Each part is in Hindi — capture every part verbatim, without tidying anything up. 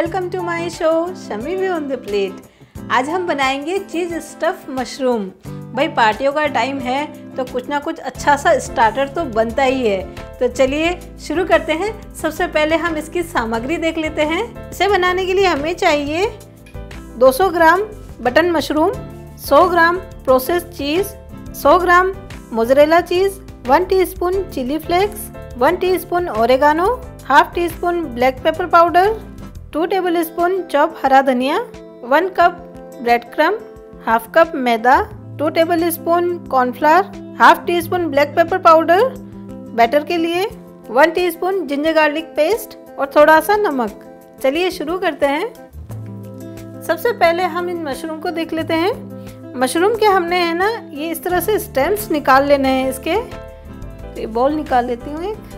Welcome to my show Shami वी ऑन द प्लेट। आज हम बनाएंगे चीज़ स्टफ मशरूम। भाई पार्टियों का टाइम है तो कुछ ना कुछ अच्छा सा स्टार्टर तो बनता ही है। तो चलिए शुरू करते हैं। सबसे पहले हम इसकी सामग्री देख लेते हैं। इसे बनाने के लिए हमें चाहिए दो सौ ग्राम बटन मशरूम, सौ ग्राम प्रोसेस्ड चीज़, सौ gram mozzarella cheese, one teaspoon chilli flakes, one teaspoon oregano, half tea spoon black pepper powder, two table spoon chop हरा धनिया, one cup bread crumb, half cup मैदा, two table spoon cornflour, half tea spoon black pepper powder. Batter के लिए one teaspoon ginger garlic paste और थोड़ा सा नमक। चलिए शुरू करते हैं। सबसे पहले हम इन मशरूम को देख लेते हैं। मशरूम के हमने है ना ये इस तरह से स्टेम्स निकाल लेने हैं इसके। तो ये बॉल निकाल लेती हूँ एक,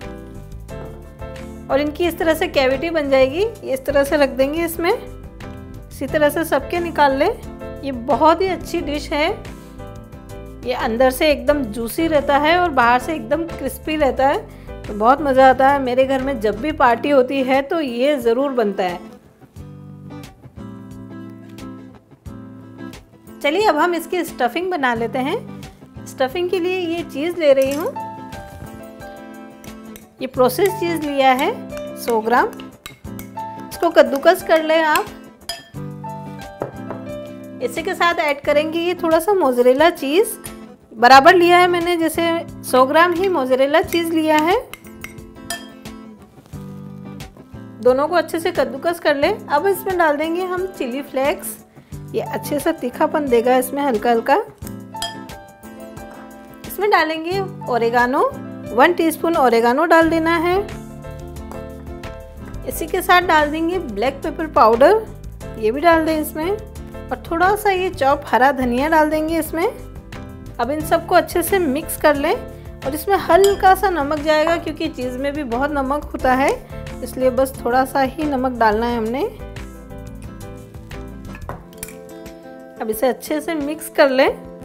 और इनकी इस तरह से कैविटी बन जाएगी। ये इस तरह से रख देंगे इसमें। इसी तरह से सबके निकाल ले। ये बहुत ही अच्छी डिश है। ये अंदर से एकदम जूसी रहता है और बाहर से एकदम क्रिस्पी रहता है, तो बहुत मज़ा आता है। मेरे घर में जब भी पार्टी होती है तो ये ज़रूर बनता है। चलिए अब हम इसकी स्टफिंग बना लेते हैं। स्टफिंग के लिए ये चीज़ ले रही हूँ। ये प्रोसेस चीज़ लिया है सौ ग्राम। इसको कद्दूकस कर लें आप। इसी के साथ ऐड करेंगे ये थोड़ा सा मोज़रेला चीज़। बराबर लिया है मैंने, जैसे सौ ग्राम ही मोज़रेला चीज़ लिया है। दोनों को अच्छे से कद्दूकस कर लें। अब इसमें डाल देंगे हम चिली फ्लेक्स। ये अच्छे से तीखापन देगा इसमें हल्का हल्का। इसमें डालेंगे ओरेगानो, वन टीस्पून ओरेगानो डाल देना है। इसी के साथ डाल देंगे ब्लैक पेपर पाउडर, ये भी डाल दें इसमें। और थोड़ा सा ये चॉप हरा धनिया डाल देंगे इसमें। अब इन सबको अच्छे से मिक्स कर लें। और इसमें हल्का सा नमक जाएगा क्योंकि चीज़ में भी बहुत नमक होता है, इसलिए बस थोड़ा सा ही नमक डालना है हमने। अब इसे अच्छे से मिक्स कर लें।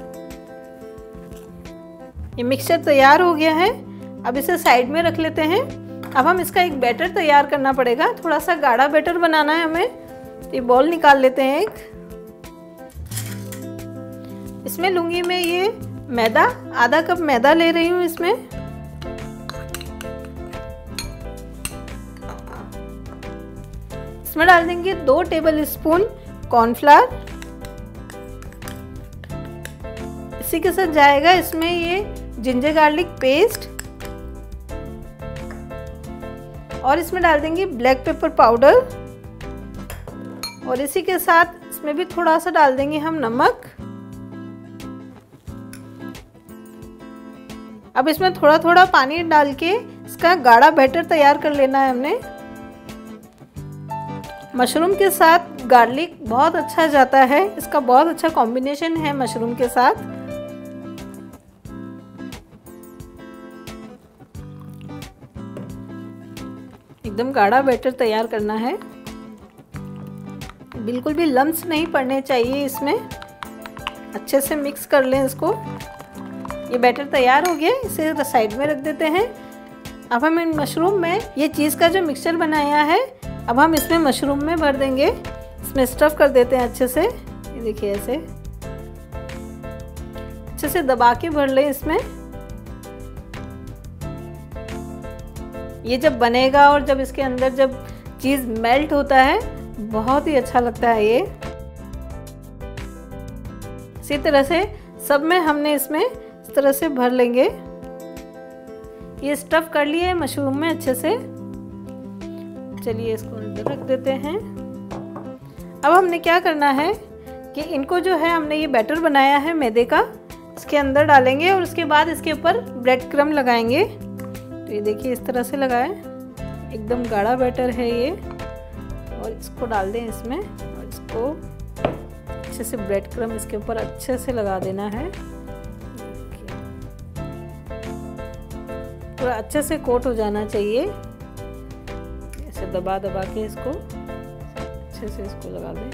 ये मिक्सचर तैयार हो गया है। अब इसे साइड में रख लेते हैं। अब हम इसका एक बैटर तैयार करना पड़ेगा। थोड़ा सा गाढ़ा बैटर बनाना है हमें। ये बॉल निकाल लेते हैं एक। इसमें लूंगी मैं ये मैदा, आधा कप मैदा ले रही हूँ इसमें। इसमें डाल देंगे दो टेबल स्पून कॉर्नफ्लावर। इसी के साथ जाएगा इसमें ये जिंजर गार्लिक पेस्ट। और इसमें डाल देंगे ब्लैक पेपर पाउडर। और इसी के साथ इसमें भी थोड़ा सा डाल देंगे हम नमक। अब इसमें थोड़ा थोड़ा पानी डाल के इसका गाढ़ा बैटर तैयार कर लेना है हमने। मशरूम के साथ गार्लिक बहुत अच्छा जाता है। इसका बहुत अच्छा कॉम्बिनेशन है मशरूम के साथ। एकदम गाढ़ा बैटर तैयार करना है। बिल्कुल भी लम्स नहीं पड़ने चाहिए इसमें। अच्छे से मिक्स कर लें इसको। ये बैटर तैयार हो गया, इसे साइड में रख देते हैं। अब हम इन मशरूम में ये चीज़ का जो मिक्सचर बनाया है, अब हम इसमें मशरूम में भर देंगे। इसमें स्टफ कर देते हैं अच्छे से। ये देखिए ऐसे अच्छे से दबा के भर लें इसमें। ये जब बनेगा और जब इसके अंदर जब चीज़ मेल्ट होता है, बहुत ही अच्छा लगता है ये। इसी तरह से सब में हमने इसमें इस तरह से भर लेंगे। ये स्टफ कर लिए मशरूम में अच्छे से। चलिए इसको अंदर रख देते हैं। अब हमने क्या करना है कि इनको जो है हमने ये बैटर बनाया है मैदे का, इसके अंदर डालेंगे और उसके बाद इसके ऊपर ब्रेड क्रम लगाएंगे। तो ये देखिए इस तरह से लगाएं। एकदम गाढ़ा बैटर है ये। और इसको डाल दें इसमें और इसको अच्छे से ब्रेड क्रम इसके ऊपर अच्छे से लगा देना है। पूरा अच्छे से कोट हो जाना चाहिए। ऐसे दबा दबा के इसको अच्छे से इसको लगा दें।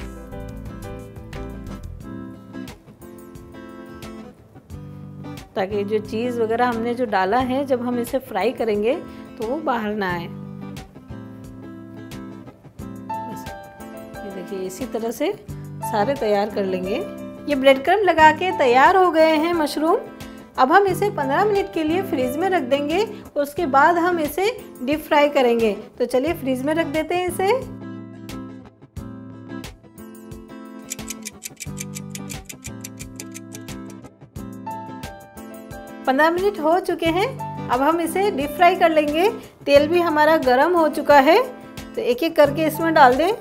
ताकि जो चीज़ वगैरह हमने जो डाला है, जब हम इसे फ्राई करेंगे तो वो बाहर ना आए। बस देखिए इसी तरह से सारे तैयार कर लेंगे। ये ब्रेड क्रम्ब लगा के तैयार हो गए हैं मशरूम। अब हम इसे पंद्रह मिनट के लिए फ्रीज में रख देंगे, उसके बाद हम इसे डीप फ्राई करेंगे। तो चलिए फ्रीज में रख देते हैं इसे। पंद्रह मिनट हो चुके हैं, अब हम इसे डीप फ्राई कर लेंगे। तेल भी हमारा गर्म हो चुका है, तो एक एक करके इसमें डाल दें।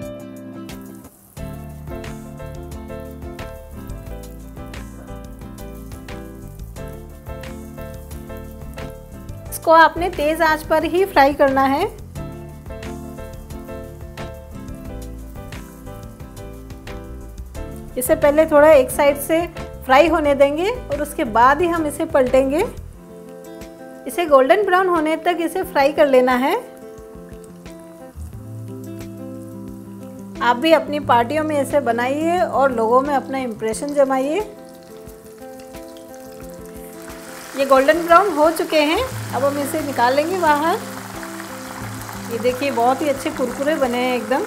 इसको आपने तेज आंच पर ही फ्राई करना है। इसे पहले थोड़ा एक साइड से फ्राई होने देंगे और उसके बाद ही हम इसे पलटेंगे। इसे गोल्डन ब्राउन होने तक इसे फ्राई कर लेना है। आप भी अपनी पार्टियों में इसे बनाइए और लोगों में अपना इम्प्रेशन जमाइए। ये गोल्डन ब्राउन हो चुके हैं, अब हम इसे निकाल लेंगे बाहर। ये देखिए बहुत ही अच्छे कुरकुरे बने हैं एकदम।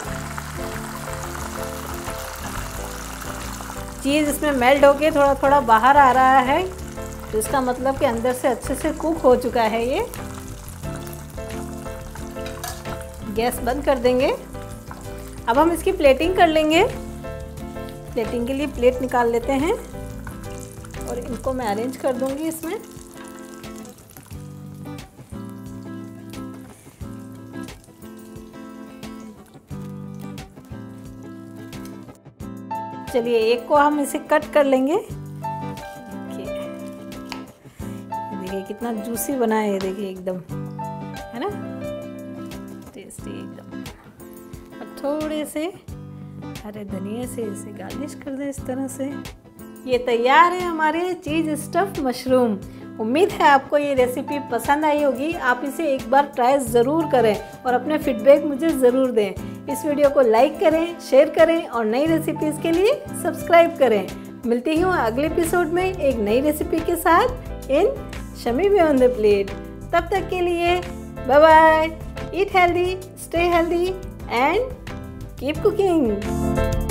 चीज़ इसमें मेल्ट होके थोड़ा थोड़ा बाहर आ रहा है, तो इसका मतलब कि अंदर से अच्छे से कुक हो चुका है ये। गैस बंद कर देंगे। अब हम इसकी प्लेटिंग कर लेंगे। प्लेटिंग के लिए प्लेट निकाल लेते हैं और इनको मैं अरेंज कर दूंगी इसमें। चलिए एक को हम इसे कट कर लेंगे। देखिए देखिए कितना जूसी बना है, ये देखिए एकदम, है ना, टेस्टी एकदम। और थोड़े से हरे धनिया से इसे गार्निश कर दें इस तरह से। ये तैयार है हमारे चीज़ स्टफ मशरूम। उम्मीद है आपको ये रेसिपी पसंद आई होगी। आप इसे एक बार ट्राई ज़रूर करें और अपने फीडबैक मुझे ज़रूर दें। इस वीडियो को लाइक करें, शेयर करें और नई रेसिपीज़ के लिए सब्सक्राइब करें। मिलती हूँ अगले एपिसोड में एक नई रेसिपी के साथ in Shami beyond the plate. तब तक के लिए bye bye. Eat healthy, stay healthy and keep cooking.